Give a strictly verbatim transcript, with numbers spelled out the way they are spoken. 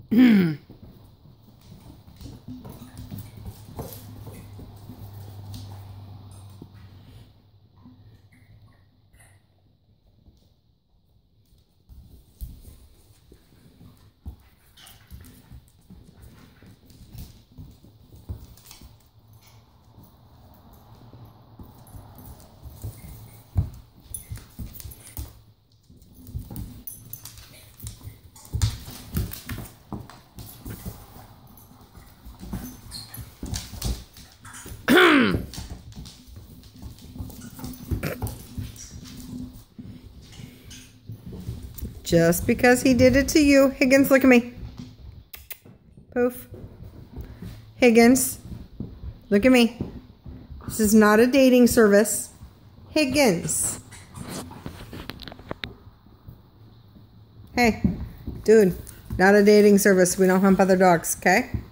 Just because he did it to you. Higgins, look at me. Poof. Higgins, look at me. This is not a dating service. Higgins. Hey, dude, not a dating service. We don't hump other dogs, okay?